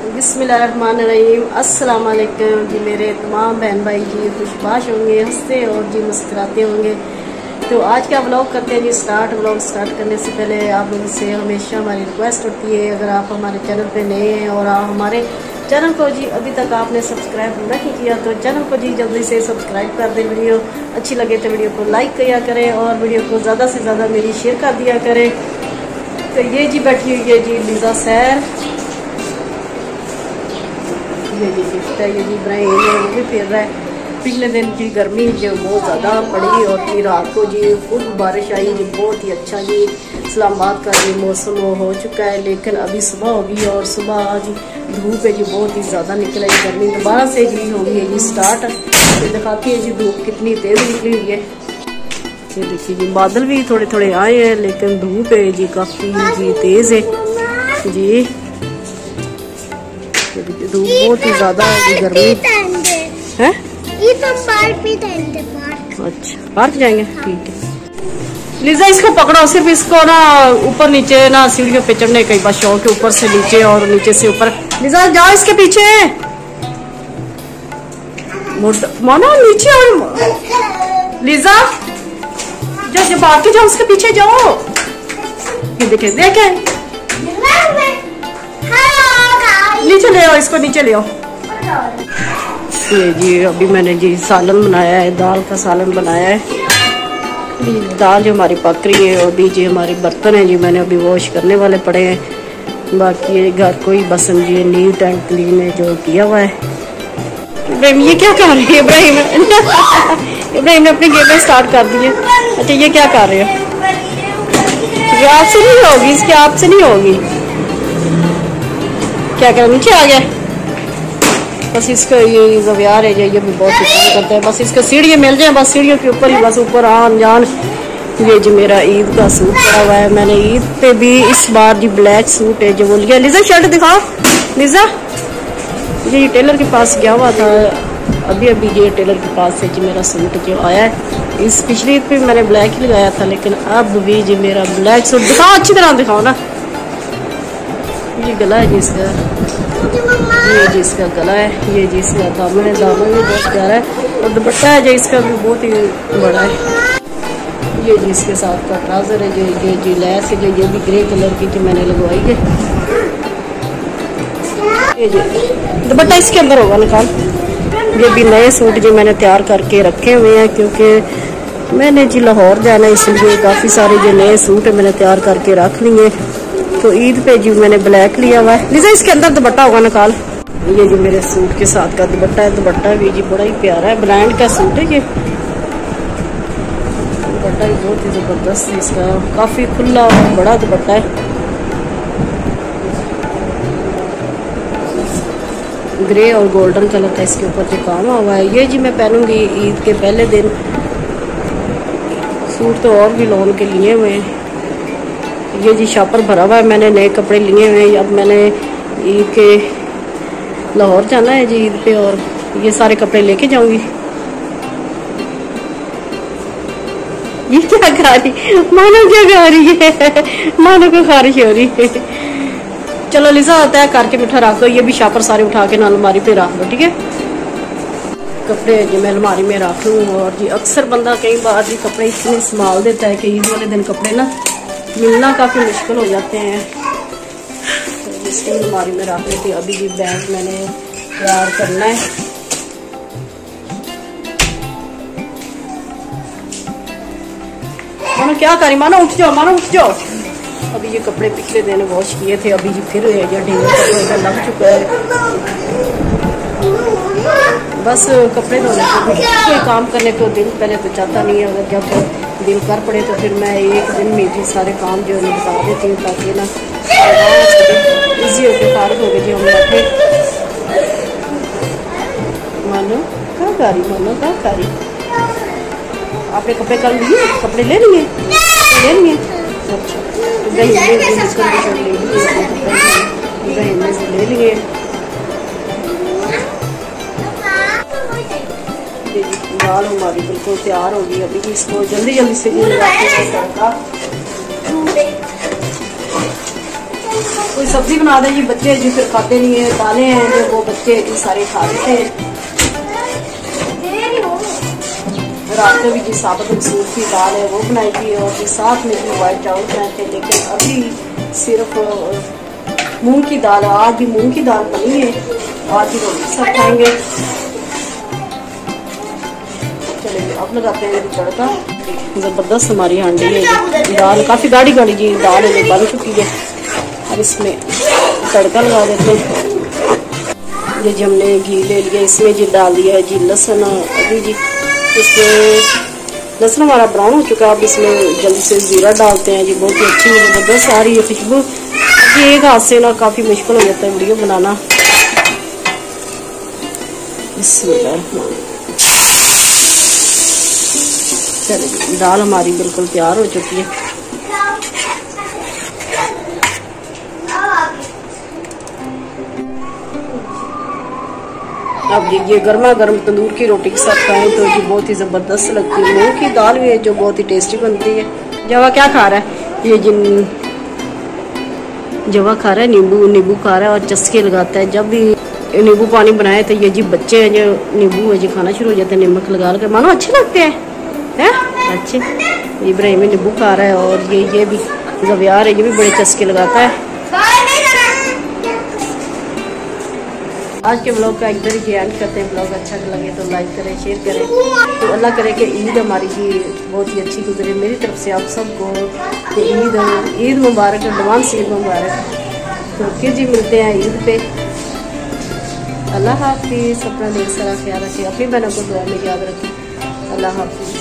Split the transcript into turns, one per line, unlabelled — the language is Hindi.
बिस्मिल्लाहिर्रहमानिर्रहीम। अस्सलाम वालेकुम जी मेरे तमाम बहन भाई जी, खुशबाश होंगे, हंसते और जी मुस्कुराते होंगे। तो आज का व्लॉग करते हैं जी स्टार्ट। व्लॉग स्टार्ट करने से पहले आप लोगों से हमेशा हमारी रिक्वेस्ट होती है, अगर आप हमारे चैनल पे नए हैं और आप हमारे चैनल को जी अभी तक आपने सब्सक्राइब नहीं किया तो चैनल को जी जल्दी से सब्सक्राइब कर दें। वीडियो अच्छी लगे तो वीडियो को लाइक किया करें और वीडियो को ज़्यादा से ज़्यादा मेरी शेयर कर दिया करें। तो ये जी बैठी हुई है जी लीजा सैर, ये जी गिफ्ट है, ये जी इब्राहिम है वो भी फिर रहा है। पिछले दिन की गर्मी जो बहुत ज़्यादा पड़ी और फिर रात को जी खूब बारिश आई जी, बहुत ही अच्छा जी इस्लामाबाद का जी मौसम हो चुका है। लेकिन अभी सुबह होगी और सुबह आज धूप है जी बहुत ही ज़्यादा निकल आई। गर्मी दोबारा से जी होगी है जी स्टार्ट। तो दिखाती है जी धूप कितनी तेज़ निकली हुई है। ये देखिए जी बादल भी थोड़े थोड़े आए हैं लेकिन धूप है जी काफ़ी जी तेज़ है जी। धूप बहुत ही ज्यादा है, गर्मी है। अच्छा पार्क जाएंगे, ठीक है। लीजा इसको पकड़ो, सिर्फ इसको ना ऊपर नीचे ना सीढ़ियों पे चढ़ने कई बार शौक है, ऊपर से नीचे और नीचे से ऊपर। लीजा जाओ इसके पीछे, मानो नीचे। और लीजा जो बाकी जाओ उसके पीछे जाओ। ये देखे देखे नीचे ले आओ, इसको नीचे ले आओ। ये जी अभी मैंने जी सालन बनाया है, दाल का सालन बनाया है। दाल जो हमारी पक रही है और भी जी हमारे बर्तन हैं जी मैंने अभी वॉश करने वाले पड़े हैं। बाकी ये घर को ही बस जी नीट एंड क्लीन है जो किया हुआ है। इब्राहिम ये क्या कर रहे हैं? इब्राहिम इब्राहिम ने अपनी गेमें स्टार्ट कर दी है। अच्छा ये क्या कर रहे हो? ये आपसे नहीं होगी, इसके आपसे नहीं होगी। क्या करें, नीचे आ गया। बस इसका ये जवियार है ये भी बहुत पसंद करता है। बस इसको सीढ़ियाँ मिल जाए, बस सीढ़ियों के ऊपर ही बस ऊपर आन जान। ये जी मेरा ईद का सूट पड़ा हुआ है, मैंने ईद पे भी इस बार जी ब्लैक सूट है जो वो लिया। लीजा शर्ट दिखाओ। लीजा ये टेलर के पास गया हुआ था अभी ये टेलर के पास से जी मेरा सूट जो आया है। इस पिछली ईद पे मैंने ब्लैक ही लगाया था लेकिन अब भी जी मेरा ब्लैक सूट दिखाओ, अच्छी तरह दिखाओ ना। ये गला है जी इसका, ये जी इसका गला है, ये जी इसका दामन है, दामन भी बहुत प्यारा है और दुपट्टा है जो इसका भी बहुत ही बड़ा है। ये जी इसके साथ का ट्राउजर है, ये जी लैस है जो ये भी ग्रे कलर की जो मैंने लगवाई है। ये जी दुपट्टा इसके अंदर होगा निकाल। ये भी नए सूट जो मैंने तैयार करके रखे हुए हैं क्योंकि मैंने जी लाहौर जाना है, इसलिए काफ़ी सारे जो नए सूट है मैंने तैयार करके रख लिए। तो ईद पे जी मैंने ब्लैक लिया हुआ है। लीजा इसके अंदर दुपट्टा होगा निकाल। ये जी मेरे सूट के साथ का दुपट्टा है, दुपट्टा भी जी बड़ा ही प्यारा है, ब्रांड का सूट है ये। दुपट्टा भी बहुत ही ज़बरदस्त है इसका, काफ़ी खुला और बड़ा दुपट्टा है। ग्रे और गोल्डन कलर का इसके ऊपर जो काम हुआ है। ये जी मैं पहनूंगी ईद के पहले दिन। सूट तो और भी लोन के लिए हुए हैं। ये जी शॉपर भरा हुआ है, मैंने नए कपड़े लिए हुए हैं। अब मैंने ईद के लाहौर जाना है जी ईद पे और ये सारे कपड़े लेके जाऊंगी। ये क्या खा रही मानो, क्या खा रही है? मानो को खारिश हो रही है। चलो लीजा तय करके मिठा रख दो, ये भी शॉपर सारे उठा के ना अलमारी पे रख दो, ठीक है। कपड़े जी मैं अलमारी में रख लूँ और जी अक्सर बंदा कई बार जी कपड़े इतने संभाल देता है कि ईद वाले दिन कपड़े ना मिलना काफ़ी मुश्किल हो जाते हैं। तो इसके अलमारी में रख लेती। अभी भी बैग मैंने तैयार करना है। मानो क्या करी, मानो उठ जाओ, मानो उठ जाओ। अभी ये कपड़े पिछले दिन वॉश किए थे, अभी जी फिर है या ढेर कपड़े लग चुका है। बस कपड़े धोने को कोई काम करने को दिल पहले तो चाहता नहीं है, अगर जब दिल कर पड़े तो फिर मैं एक दिन में भी सारे काम जो है बता देती हूँ ताकि ना इजी होकर फारग हो गए जी हम बैठे। मानो क्या कारी, मानो क्या कारी। आपने कपड़े कर लिए, कपड़े ले लिए, ले लिए। अच्छा तो ले लिए। दाल हमारी बिल्कुल तैयार होगी। अभी इसको जल्दी जल्दी से कोई सब्जी बना दें जी, बच्चे जी फिर खाते नहीं है। दालें हैं जो वो बच्चे जी सारे खा लेते हैं। रात में भी जी साबुत मसूर की दाल है वो बनाई थी, और जी साथ में भी वाइट चावल बनाए थे। लेकिन अभी सिर्फ मूंग की दाल, आज भी मूंग की दाल बनी है, आज ही रोटी सब खाएंगे। चलिए अब लगाते हैं तड़का। जबरदस्त हमारी हांडी है, दाल काफ़ी गाढ़ी गाढ़ी जी दाल है जो बन चुकी है। अब इसमें तड़का लगा देते हैं। ये जी हमने घी ले लिया, इसमें जी डाल दिया है जी लहसुन। अभी जी इसमें लहसुन हमारा ब्राउन हो चुका है। अब इसमें जल्दी से जीरा डालते हैं जी, बहुत ही अच्छी जबरदस्त आ रही है खुशबू। जी एक हाथ से ना काफ़ी मुश्किल हो जाता है वीडियो बनाना। चलिए दाल हमारी बिल्कुल तैयार हो चुकी है। अब जी ये गर्मा गर्म तंदूर की रोटी के साथ खाएं तो जी बहुत ही ज़बरदस्त लगती है। मूंग की दाल भी है जो बहुत ही टेस्टी बनती है। जवा क्या खा रहा है ये जिन, जवा खा रहा है नींबू खा रहा है और चस्के लगाता है। जब भी नींबू पानी बनाए तो ये जी बच्चे हैं जो नींबू है जी खाना शुरू हो जाते हैं, नमक लगा के। मानो अच्छे लगते हैं अच्छे। इब्राहिम नींबू खा रहा है और ये भी ज़बियार है, ये भी बड़े चस्के लगाता है। आज के ब्लॉग का इधर ही एंड करते हैं। ब्लॉग अच्छा लगे तो लाइक करें, शेयर करें। तो अल्लाह करे कि ईद हमारी जी बहुत ही अच्छी गुजरे। मेरी तरफ से आप सबको ईद मुबारक, एडवांस ईद मुबारक। तो फिर जी मिलते हैं ईद पे। अल्लाह हाफिज़। अपना ढेर सारा ख्याल रखें, अपनी बहनों को दुआ में याद रखें। अल्लाह हाफिज़।